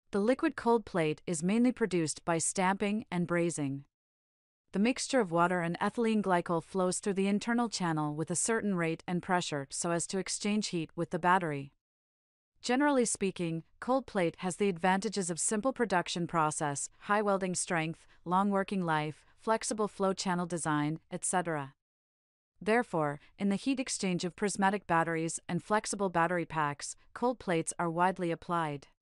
The liquid cold plate is mainly produced by stamping and brazing. The mixture of water and ethylene glycol flows through the internal channel with a certain rate and pressure so as to exchange heat with the battery. Generally speaking, cold plate has the advantages of simple production process, high welding strength, long working life, flexible flow channel design, etc. Therefore, in the heat exchange of prismatic batteries and flexible battery packs, cold plates are widely applied.